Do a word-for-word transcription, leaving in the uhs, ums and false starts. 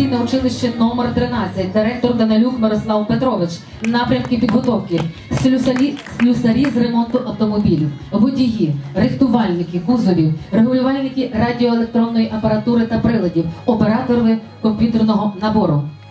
професійне училище номер тринадцять, директор Данилюк Мирослав Петрович. Напрямки підготовки: слюсарі, слюсарі з ремонту автомобілів, водії, рихтувальники кузовів, регулювальники радіоелектронної апаратури та приладів, оператори комп'ютерного набору.